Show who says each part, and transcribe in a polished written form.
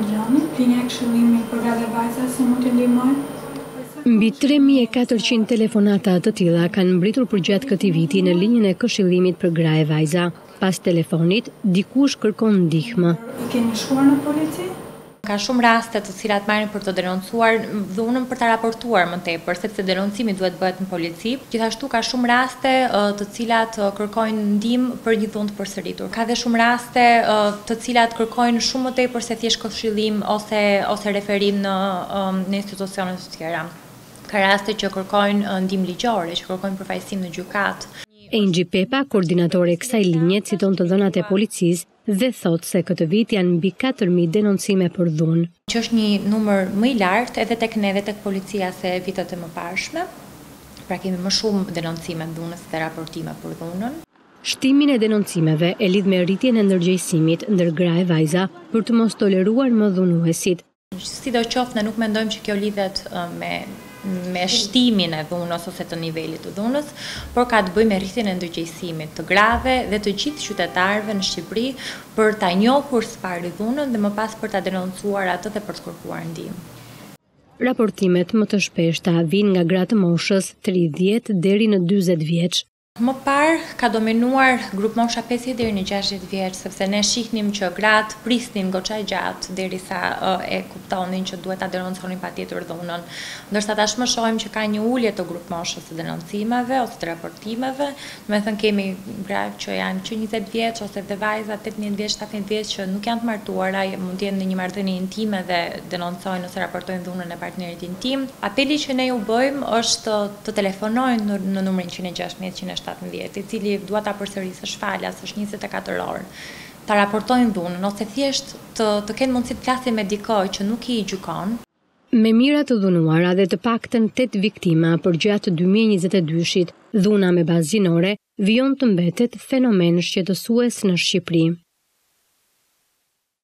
Speaker 1: milioni, linja e këshillimit për gra dhe vajza si mund t'i ndihmojnë.
Speaker 2: Mbi 3.400 telefonata të tilla kanë mbritur përgjatë këtij viti në linjën e këshillimit për gra e vajza. Pas telefonit, dikush kërkon ndihmë.
Speaker 1: I keni shkuar në polici?
Speaker 3: Ka shumë raste të cilat marrin për të denoncuar dhunën për ta raportuar më tepër, sepse denoncimi duhet bëhet në polici. Gjithashtu ka shumë raste të cilat kërkojnë ndihmë për një dhunë të përsëritur. Ka dhe shumë raste të cilat kërkojnë shumë më tepër se thjesht këshillim ose referim në institucione të tjera. Ka raste që kërkojnë ndihmë ligjore, që kërkojnë përfaqësim në gjykat.
Speaker 2: Engji Pepa, koordinatore e kësaj linje, citon të dhënat e policisë dhe thot se këtë vit janë mbi 4.000 denoncime për dhunë.
Speaker 3: Që është një numër më i lartë edhe tek ne dhe tek policia se vitet e mëparshme. Pra kemi më shumë denoncime dhunës dhe raportime për dhunën.
Speaker 2: Shtimin e denoncimeve e lidh me rritjen e ndërgjegjësimit ndër gra e vajza për të mos toleruar më dhunuesit.
Speaker 3: Sidoqoftë ne nuk mendojmë që kjo lidhet me shtimin e dhunës ose të nivelit të dhunës, por ka të bëjë me rritjen e ndërgjegjësimit të grave dhe të gjithë qytetarëve në Shqipëri për ta njohur së pari dhunën dhe më pas për ta denoncuar atë dhe për të kërkuar ndihmë.
Speaker 2: Raportimet më të shpeshta vijnë nga gra të moshës 30 deri në 40 vjeç.
Speaker 3: Më parë ka dominuar grup mosha 50 deri në 60 vjeç, sepse ne shihnim që gratë prisnin goxha gjatë derisa e kuptonin që duhet ta denonconin patjetër dhunën. Ndërsa tashmë shohim që ka një ulje të grup moshës të denoncimeve ose të raportimeve. Domethënë kemi gra që janë që 20 vjeç ose dhe vajza 18 vjeç, 17 vjeç që nuk janë të martuara, mund të jenë në një marrëdhënie intime dhe denoncojnë ose raportojnë dhunën e partnerit intim. Apeli që ne u bëjmë është të telefonojnë në numrin 116 i cili dua ta përsërisësh falas, është 24 orë. Ta raportojnë dhunën ose thjesht të kenë mundësi të flasin me dikë që nuk i gjykon.
Speaker 2: Me mira të dhunuara dhe të paktën 8 viktima përgjatë 2022-shit, dhuna me bazë gjinore vijon të mbetet fenomen shqetësues në Shqipëri.